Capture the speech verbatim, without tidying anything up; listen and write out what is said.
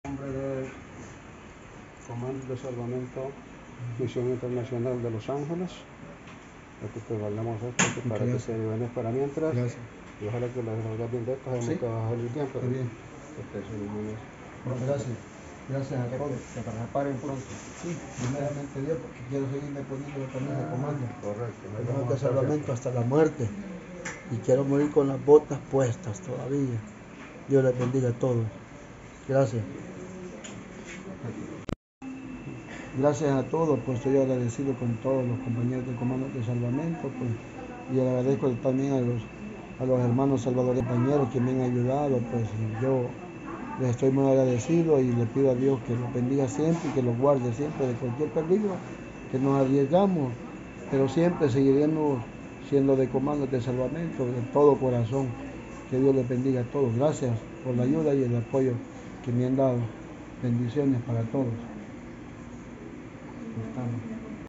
En nombre del Comando de Salvamento Misión Internacional de Los Ángeles, aquí te guardamos esto aquí para que se ayuden para mientras. Gracias. Y ojalá que las drogas bien de esto sabemos ¿Sí? que va a salir bien, pero bien. Este es el bien. Bueno, gracias. Gracias a todos. Que para paren pronto. Sí, primeramente Dios, porque quiero seguirme poniendo la camisa de comando. Correcto. Comando de Salvamento hasta la muerte. Y quiero morir con las botas puestas todavía. Dios les bendiga a todos. Gracias. Gracias a todos, pues estoy agradecido con todos los compañeros del Comando de Salvamento, pues, y agradezco también a los, a los hermanos salvadores compañeros que me han ayudado, pues yo les estoy muy agradecido y le pido a Dios que los bendiga siempre y que los guarde siempre de cualquier peligro, que nos arriesgamos, pero siempre seguiremos siendo de Comando de Salvamento de todo corazón. Que Dios les bendiga a todos. Gracias por la ayuda y el apoyo que me han dado. Bendiciones para todos.